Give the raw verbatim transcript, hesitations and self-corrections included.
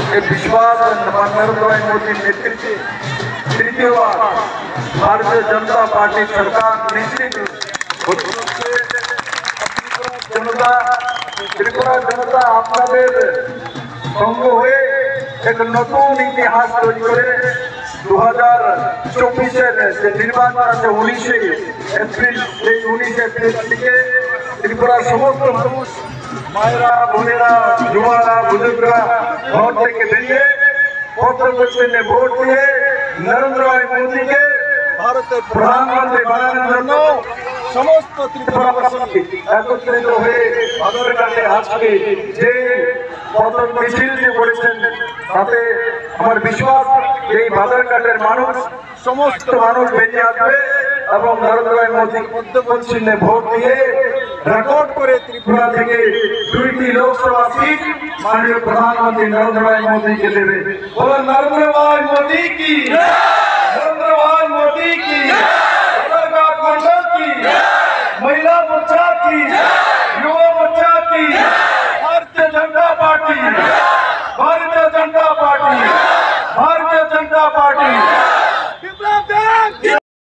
ये विश्वास नरेंद्र भाई मोदी नेतृत्व तृतीय बार भारतीय जनता पार्टी सरकार निश्चित जनता त्रिपुरा जनता আপনাদের সঙ্গ হয়ে এক নতুন ইতিহাস তৈরি করে দু হাজার চব্বিশের যে নির্বাচন আছে উনিশে এপ্রিল এই উনিশে এপ্রিল থেকে ত্রিপুরার সমস্ত মানুষ মায়েরা বোনেরা যুবারা বুজুর্গরা ঘর থেকে বেরিয়ে পত্রপত্রে ভোট দিয়ে নরেন্দ্র ভাই মোদীকে ভারতের প্রধানমন্ত্রী বানানোর জন্য সমস্ত ত্রিপুরাবাসী একত্রিত হয়ে বাজারঘাটে আজকে যে পথ মিছিল যে করেছেন তাতে আমার বিশ্বাস এই বাজারঘাটের মানুষ সমস্ত মানুষ বেরিয়ে আসবে এবং নরেন্দ্র ভাই মোদী মধ্যপ্রদেশ চিহ্নে ভোট দিয়ে রেকর্ড করে ত্রিপুরা থেকে দুইটি লোকসভা সিট মাননীয় প্রধানমন্ত্রী নরেন্দ্র ভাই মোদীকে দেবে। বলুন নরেন্দ্র ভাই মোদী কি।